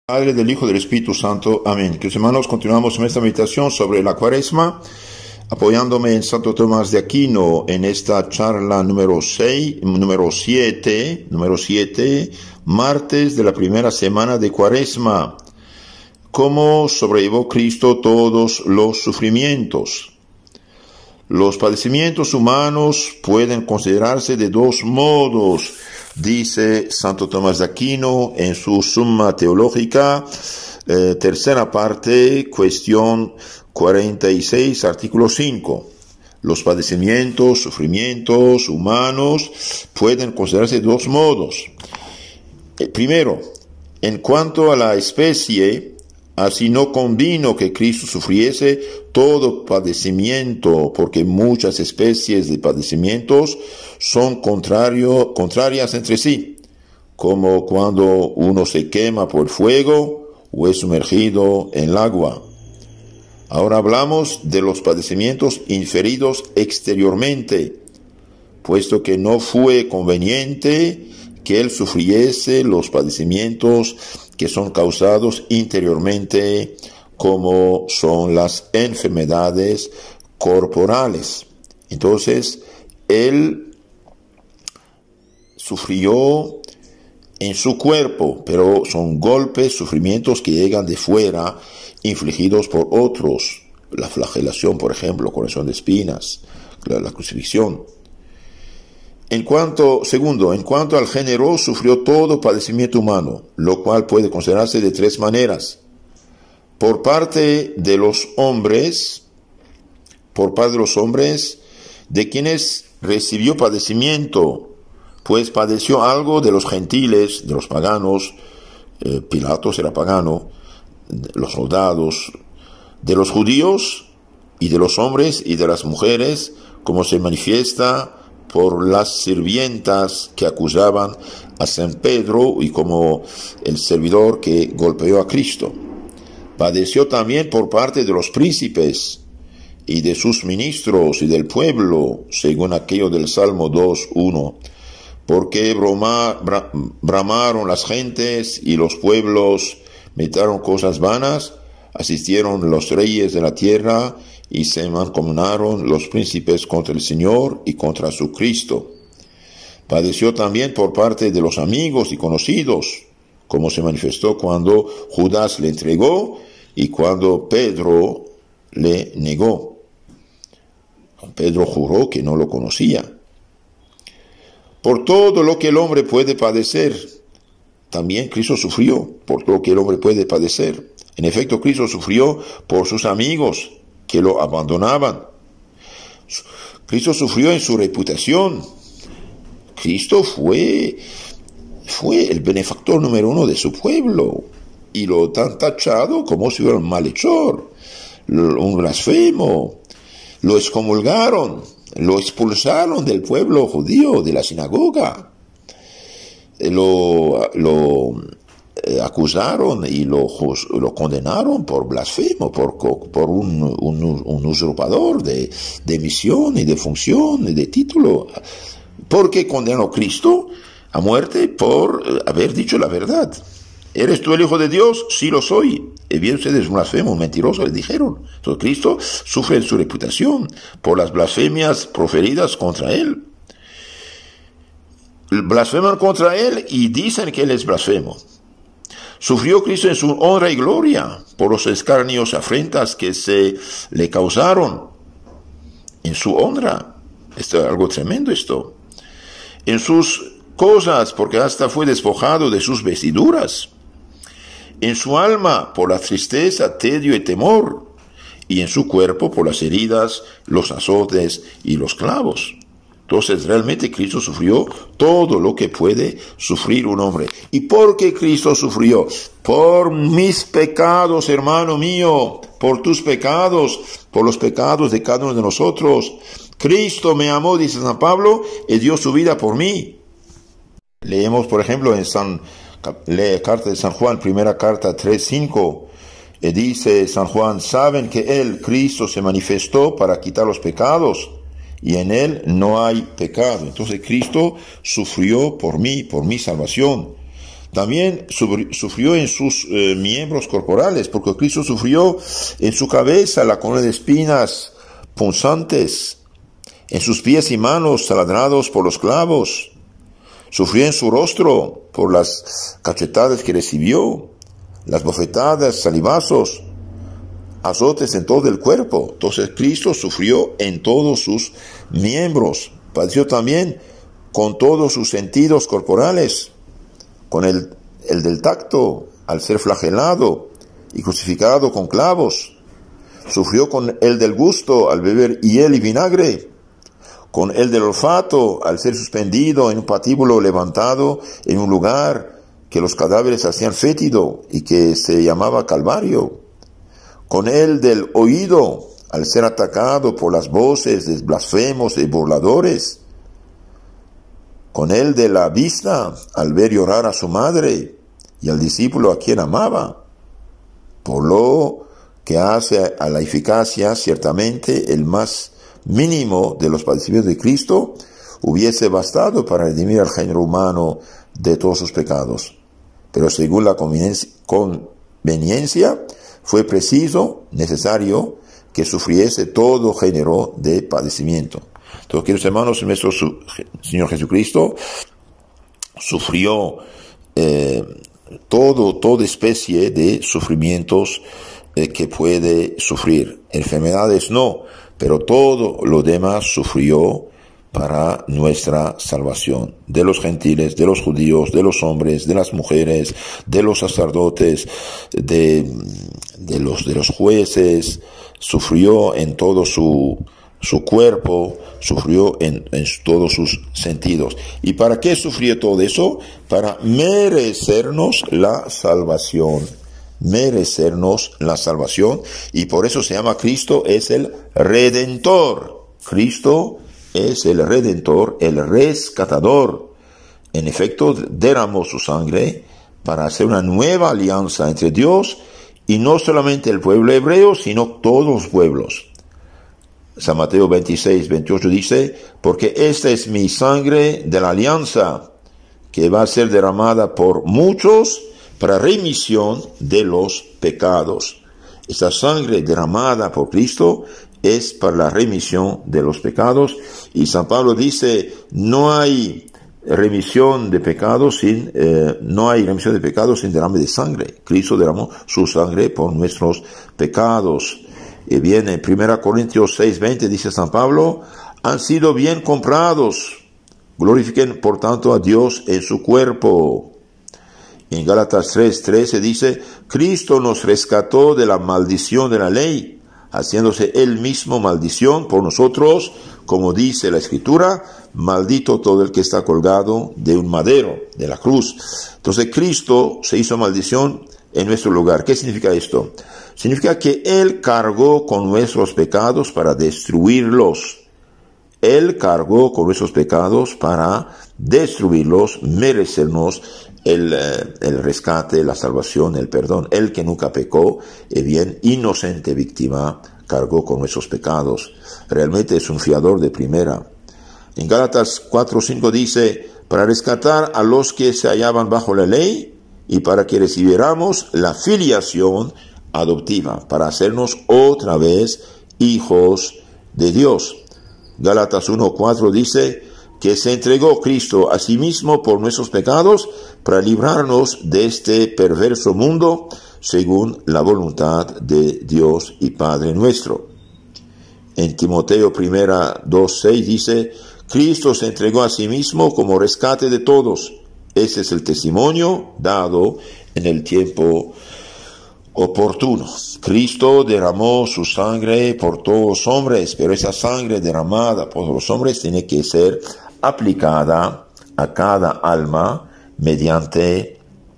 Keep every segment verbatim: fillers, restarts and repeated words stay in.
Padre, del Hijo, del Espíritu Santo. Amén. Queridos hermanos, continuamos en esta meditación sobre la Cuaresma, apoyándome en Santo Tomás de Aquino en esta charla número seis, número siete, número siete, martes de la primera semana de Cuaresma. ¿Cómo sobrellevó Cristo todos los sufrimientos? Los padecimientos humanos pueden considerarse de dos modos, dice Santo Tomás de Aquino en su Summa Teológica, eh, tercera parte, cuestión cuarenta y seis, artículo cinco. Los padecimientos, sufrimientos humanos pueden considerarse de dos modos. Eh, primero, en cuanto a la especie, así no convino que Cristo sufriese todo padecimiento, porque muchas especies de padecimientos son contrario, contrarias entre sí, como cuando uno se quema por fuego o es sumergido en el agua. Ahora hablamos de los padecimientos inferidos exteriormente, puesto que no fue conveniente que él sufriese los padecimientos que son causados interiormente, como son las enfermedades corporales. Entonces, él sufrió en su cuerpo, pero son golpes, sufrimientos que llegan de fuera, infligidos por otros. La flagelación, por ejemplo, corazón de espinas, la, la crucifixión. En cuanto, segundo, en cuanto al género, sufrió todo padecimiento humano, lo cual puede considerarse de tres maneras. Por parte de los hombres, por parte de los hombres, de quienes recibió padecimiento, pues padeció algo de los gentiles, de los paganos, eh, Pilatos era pagano, los soldados, de los judíos y de los hombres y de las mujeres, como se manifiesta por las sirvientas que acusaban a San Pedro y como el servidor que golpeó a Cristo. Padeció también por parte de los príncipes y de sus ministros y del pueblo, según aquello del Salmo dos, uno, porque broma, bra, bramaron las gentes y los pueblos meditaron cosas vanas, asistieron los reyes de la tierra y se mancomunaron los príncipes contra el Señor y contra su Cristo. Padeció también por parte de los amigos y conocidos, como se manifestó cuando Judas le entregó y cuando Pedro le negó. Pedro juró que no lo conocía. Por todo lo que el hombre puede padecer, también Cristo sufrió por todo lo que el hombre puede padecer. En efecto, Cristo sufrió por sus amigos que lo abandonaban. Cristo sufrió en su reputación. Cristo fue, fue el benefactor número uno de su pueblo, y lo han tachado como si fuera un malhechor, un blasfemo. Lo excomulgaron, lo expulsaron del pueblo judío, de la sinagoga. Lo... lo acusaron y lo, lo condenaron por blasfemo, por, por un, un, un usurpador de, de misión y de función y de título. ¿Por qué condenó a Cristo a muerte? Por haber dicho la verdad. ¿Eres tú el Hijo de Dios? Sí lo soy. Y bien, ustedes un blasfemo, un mentiroso, le dijeron. Entonces Cristo sufre en su reputación por las blasfemias proferidas contra él. Blasfeman contra él y dicen que él es blasfemo. Sufrió Cristo en su honra y gloria por los escarnios y afrentas que se le causaron en su honra. Esto es algo tremendo esto. En sus cosas, porque hasta fue despojado de sus vestiduras. En su alma, por la tristeza, tedio y temor. Y en su cuerpo, por las heridas, los azotes y los clavos. Entonces, realmente Cristo sufrió todo lo que puede sufrir un hombre. ¿Y por qué Cristo sufrió? Por mis pecados, hermano mío, por tus pecados, por los pecados de cada uno de nosotros. Cristo me amó, dice San Pablo, y dio su vida por mí. Leemos, por ejemplo, en San, la carta de San Juan, primera carta tres, cinco, y dice San Juan, saben que Él, Cristo, se manifestó para quitar los pecados, y en él no hay pecado. Entonces Cristo sufrió por mí, por mi salvación. También sufrió en sus eh, miembros corporales, porque Cristo sufrió en su cabeza la corona de espinas punzantes, en sus pies y manos taladrados por los clavos. Sufrió en su rostro por las cachetadas que recibió, las bofetadas, salivazos, azotes en todo el cuerpo. Entonces Cristo sufrió en todos sus miembros. Padeció también con todos sus sentidos corporales, con el, el del tacto, al ser flagelado y crucificado con clavos. Sufrió con el del gusto, al beber hiel y vinagre, con el del olfato, al ser suspendido en un patíbulo levantado en un lugar que los cadáveres hacían fétido y que se llamaba Calvario, con el del oído, al ser atacado por las voces de blasfemos y burladores, con el de la vista, al ver llorar a su madre y al discípulo a quien amaba, por lo que hace a la eficacia, ciertamente el más mínimo de los padecimientos de Cristo hubiese bastado para redimir al género humano de todos sus pecados. Pero según la conveniencia, fue preciso, necesario, que sufriese todo género de padecimiento. Entonces, queridos hermanos, nuestro Señor Jesucristo sufrió eh, todo, toda especie de sufrimientos eh, que puede sufrir. Enfermedades no, pero todo lo demás sufrió para nuestra salvación, de los gentiles, de los judíos, de los hombres, de las mujeres, de los sacerdotes, de, de los, de los jueces. Sufrió en todo su, su cuerpo, sufrió en, en todos sus sentidos. ¿Y para qué sufrió todo eso? Para merecernos la salvación. Merecernos la salvación. Y por eso se llama Cristo es el Redentor. Cristo es el Redentor, el rescatador. En efecto, derramó su sangre para hacer una nueva alianza entre Dios y no solamente el pueblo hebreo, sino todos los pueblos. San Mateo veintiséis, veintiocho dice, porque esta es mi sangre de la alianza, que va a ser derramada por muchos para remisión de los pecados. Esta sangre derramada por Cristo es para la remisión de los pecados. Y San Pablo dice, no hay remisión de pecados sin, eh, no hay remisión de pecados sin derrame de sangre. Cristo derramó su sangre por nuestros pecados. Y bien, en primera Corintios seis, veinte dice San Pablo, han sido bien comprados. Glorifiquen por tanto a Dios en su cuerpo. En Gálatas tres, trece dice, Cristo nos rescató de la maldición de la ley, haciéndose él mismo maldición por nosotros, como dice la Escritura, maldito todo el que está colgado de un madero, de la cruz. Entonces Cristo se hizo maldición en nuestro lugar. ¿Qué significa esto? Significa que Él cargó con nuestros pecados para destruirlos. Él cargó con nuestros pecados para destruirlos, merecernos el, el rescate, la salvación, el perdón. Él que nunca pecó, y bien, inocente víctima, cargó con nuestros pecados. Realmente es un fiador de primera. En Gálatas cuatro, cinco dice, para rescatar a los que se hallaban bajo la ley y para que recibiéramos la filiación adoptiva, para hacernos otra vez hijos de Dios. Gálatas uno, cuatro dice que se entregó Cristo a sí mismo por nuestros pecados para librarnos de este perverso mundo según la voluntad de Dios y Padre nuestro. En Timoteo primera dos, seis dice, Cristo se entregó a sí mismo como rescate de todos. Ese es el testimonio dado en el tiempo oportuno. Cristo derramó su sangre por todos los hombres, pero esa sangre derramada por los hombres tiene que ser aplicada a cada alma mediante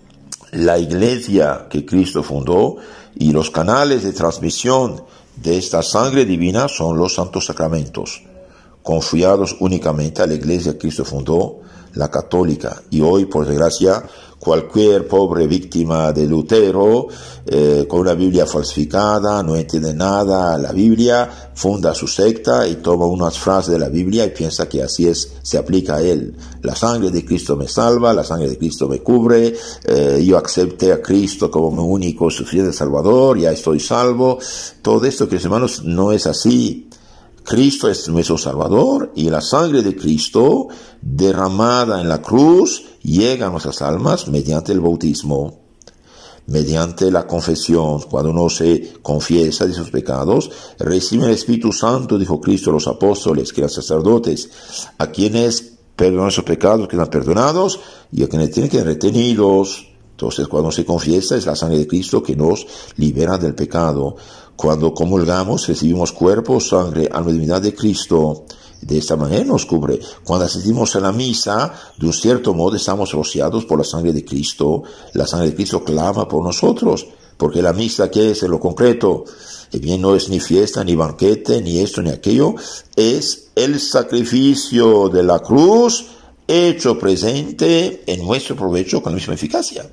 la iglesia que Cristo fundó, y los canales de transmisión de esta sangre divina son los santos sacramentos, confiados únicamente a la iglesia que Cristo fundó, la católica. Y hoy, por desgracia, cualquier pobre víctima de Lutero, eh, con una Biblia falsificada, no entiende nada la Biblia, funda su secta y toma unas frases de la Biblia y piensa que así es, se aplica a él. La sangre de Cristo me salva, la sangre de Cristo me cubre, eh, yo acepté a Cristo como mi único suficiente Salvador, ya estoy salvo. Todo esto, queridos hermanos, no es así. Cristo es nuestro Salvador y la sangre de Cristo derramada en la cruz llega a nuestras almas mediante el bautismo, mediante la confesión. Cuando uno se confiesa de sus pecados, recibe el Espíritu Santo, dijo Cristo a los apóstoles, que eran sacerdotes, a quienes perdonan sus pecados, quedan perdonados, y a quienes tienen que ser retenidos. Entonces, cuando se confiesa, es la sangre de Cristo que nos libera del pecado. Cuando comulgamos, recibimos cuerpo, sangre, alma y divinidad de Cristo. De esta manera nos cubre. Cuando asistimos a la misa, de un cierto modo estamos rociados por la sangre de Cristo. La sangre de Cristo clama por nosotros. Porque la misa, ¿qué es en lo concreto? Eh bien, no es ni fiesta, ni banquete, ni esto, ni aquello. Es el sacrificio de la cruz hecho presente en nuestro provecho con la misma eficacia.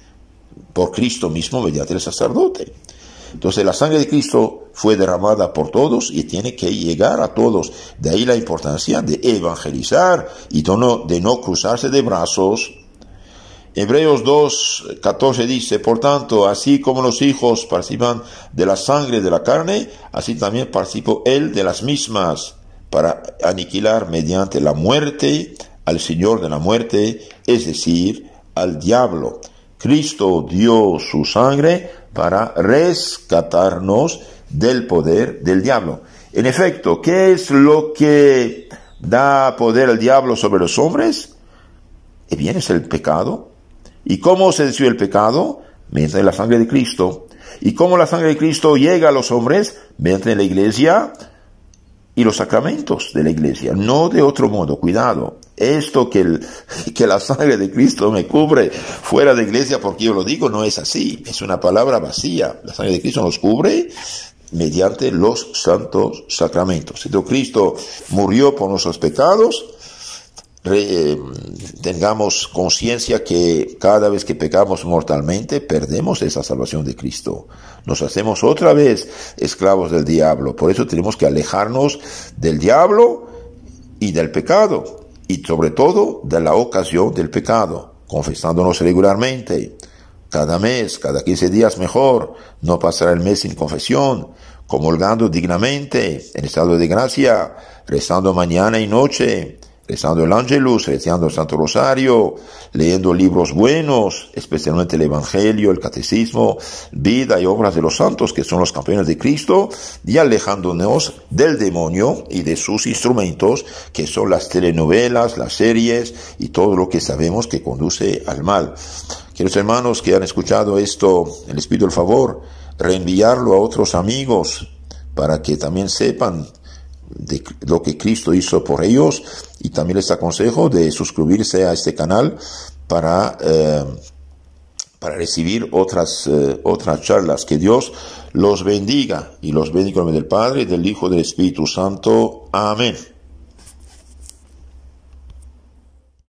Por Cristo mismo mediante el sacerdote. Entonces la sangre de Cristo fue derramada por todos y tiene que llegar a todos. De ahí la importancia de evangelizar y de no, de no cruzarse de brazos. Hebreos dos, catorce dice, por tanto, así como los hijos participan de la sangre de la carne, así también participó él de las mismas, para aniquilar mediante la muerte al Señor de la muerte, es decir, al diablo. Cristo dio su sangre para rescatarnos del poder del diablo. En efecto, ¿qué es lo que da poder al diablo sobre los hombres? Eh bien, es el pecado. ¿Y cómo se destruye el pecado? Mediante la sangre de Cristo. ¿Y cómo la sangre de Cristo llega a los hombres? Mediante la iglesia y los sacramentos de la iglesia. No de otro modo, cuidado. Esto que, el, que la sangre de Cristo me cubre fuera de iglesia porque yo lo digo, no es así. Es una palabra vacía. La sangre de Cristo nos cubre mediante los santos sacramentos. Entonces Cristo murió por nuestros pecados. Re, eh, tengamos conciencia que cada vez que pecamos mortalmente perdemos esa salvación de Cristo. Nos hacemos otra vez esclavos del diablo. Por eso tenemos que alejarnos del diablo y del pecado. Y sobre todo de la ocasión del pecado, confesándonos regularmente, cada mes, cada quince días mejor, no pasar el mes sin confesión, comulgando dignamente, en estado de gracia, rezando mañana y noche, rezando el Ángelus, rezando el Santo Rosario, leyendo libros buenos, especialmente el Evangelio, el Catecismo, vida y obras de los santos, que son los campeones de Cristo, y alejándonos del demonio y de sus instrumentos, que son las telenovelas, las series y todo lo que sabemos que conduce al mal. Queridos hermanos que han escuchado esto, les pido el favor, reenviarlo a otros amigos, para que también sepan de lo que Cristo hizo por ellos, y también les aconsejo de suscribirse a este canal para, eh, para recibir otras, eh, otras charlas. Que Dios los bendiga y los bendiga en el nombre del Padre, del Hijo y del Espíritu Santo. Amén.